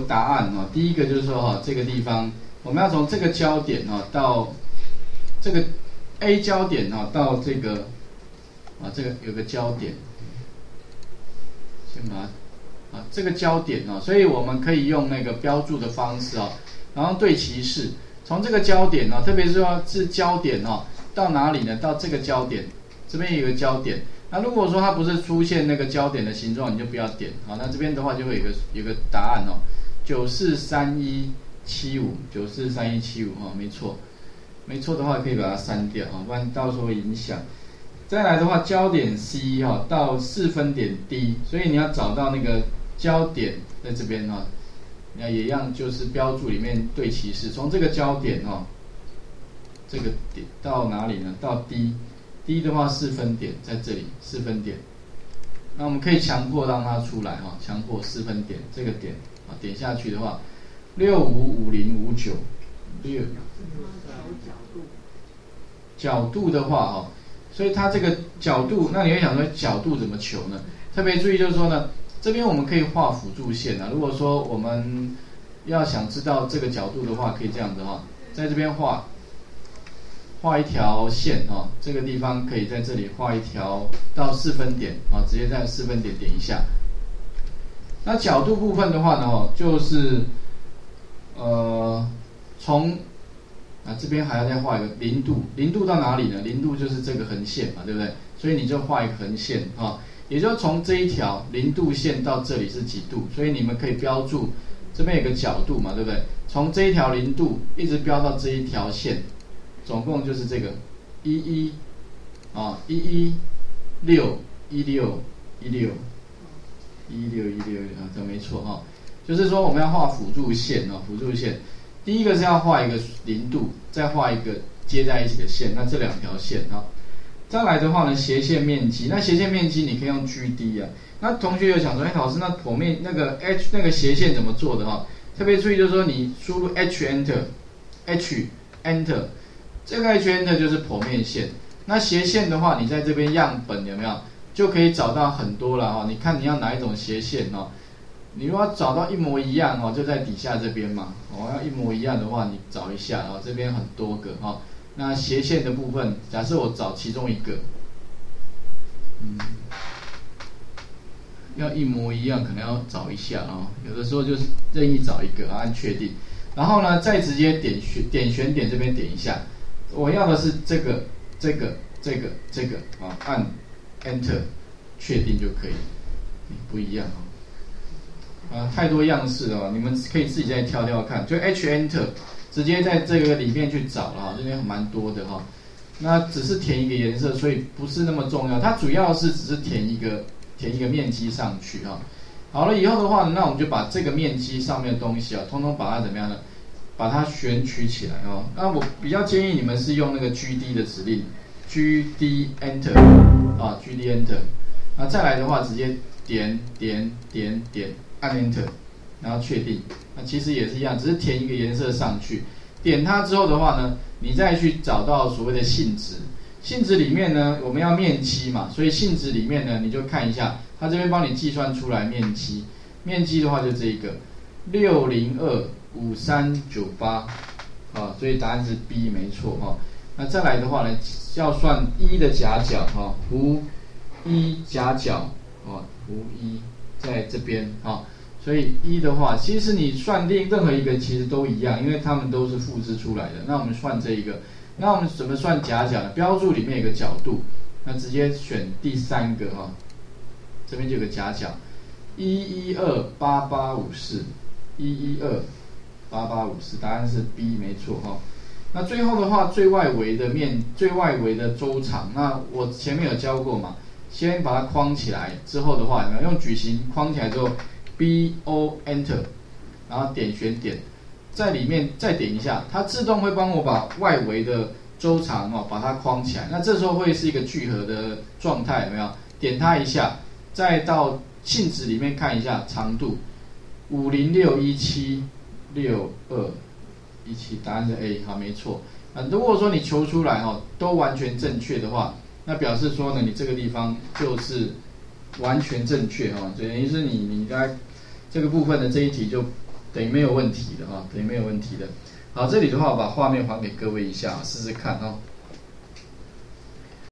答案哦。第一个就是说哈，这个地方我们要从这个焦点哦到这个 A 焦点哦到这个这个有个焦点，先把它这个焦点哦，所以我们可以用那个标注的方式哦，然后对齐式，从这个焦点哦，特别是说是焦点哦，到哪里呢？到这个焦点，这边有一个焦点。那如果说它不是出现那个焦点的形状，你就不要点。好，那这边的话就会有个答案哦，943175，943175哈，没错，没错的话可以把它删掉啊，不然到时候会影响。再来的话，焦点 C 哈到4分点 D， 所以你要找到那个焦点在这边哈，那也一样就是标注里面对齐式，从这个焦点哈，这个点到哪里呢？到 D。D 的话4分点在这里4分点，那我们可以强迫让它出来哈，强迫4分点这个点啊，点下去的话，655059，角度的话哈，所以它这个角度，那你会想说角度怎么求呢？特别注意就是说呢，这边我们可以画辅助线啊，如果说我们要想知道这个角度的话，可以这样子哈，在这边画一条线啊，这个地方可以在这里画一条到4分点啊，直接在4分点点一下。那角度部分的话呢，就是从这边还要再画一个0度，0度到哪里呢？0度就是这个横线嘛，对不对？所以你就画一个横线啊，也就从这一条0度线到这里是几度，所以你们可以标注这边有个角度嘛，对不对？从这一条0度一直标到这一条线。总共就是这个116啊，这没错哈。就是说我们要画辅助线哦，辅助线，第一个是要画一个0度，再画一个接在一起的线，那这2条线啊。再来的话呢，斜线面积，那斜线面积你可以用 GD 啊。那同学有想说，老师，那剖面那个 H 那个斜线怎么做的哈？特别注意就是说，你输入 H Enter。这个 H Enter 就是剖面线，那斜线的话，你在这边样本有没有就可以找到很多了哈？你看你要哪一种斜线哦？你如果要找到一模一样哦，就在底下这边嘛。要一模一样的话，你找一下这边很多个哈。那斜线的部分，假设我找其中一个，要一模一样，可能要找一下有的时候就是任意找一个按确定，然后呢再直接点选点这边点一下。我要的是这个按 Enter 确定就可以，不一样太多样式了你们可以自己再挑挑看，就 H Enter 直接在这个里面去找了这边蛮多的那只是填一个颜色，所以不是那么重要，它主要是只是填一个面积上去好了以后的话，那我们就把这个面积上面的东西通通把它怎么样呢？把它选取起来那我比较建议你们是用那个 GD 的指令 ，GD Enter GD Enter， 那再来的话直接点按 Enter， 然后确定，那其实也是一样，只是填一个颜色上去。点它之后的话呢，你再去找到所谓的性质，性质里面呢我们要面积嘛，所以性质里面呢你就看一下，它这边帮你计算出来面积，面积的话就这一个6025398所以答案是 B 没错那再来的话呢，要算1的夹角弧1夹角弧1在这边所以1的话，其实你算任何一个其实都一样，因为它们都是复制出来的。那我们算这一个，那我们怎么算夹角呢？标注里面有个角度，那直接选第3个这边就有个夹角1128854，1128854，答案是 B 没错那最后的话，最外围的周长，那我前面有教过嘛，先把它框起来，之后的话，用矩形框起来之后 ，BO Enter， 然后点选点，在里面再点一下，它自动会帮我把外围的周长把它框起来。那这时候会是一个聚合的状态，有没有？点它一下，再到性质里面看一下长度，506176217，答案是 A， 好，没错。如果说你求出来都完全正确的话，那表示说呢，你这个地方就是完全正确等于是你在这个部分的这一题就等于没有问题的啊，等于没有问题的。好，这里的话，我把画面还给各位一下，试试看啊。